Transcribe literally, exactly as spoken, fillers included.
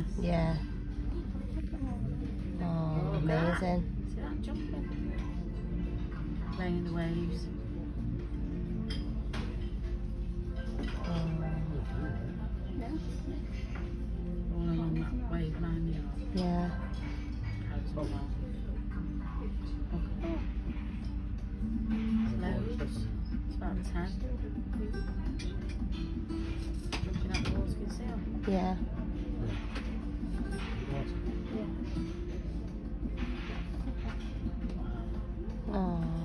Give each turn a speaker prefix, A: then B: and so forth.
A: Yeah. Oh, amazing.
B: See that jumping? Playing in the waves.
A: Oh.
B: All along that wave line, you know.
A: Yeah.
B: Carries on well. Okay. Loads. It's about ten. Jumping out the water, can you see them?
A: Yeah. Oh.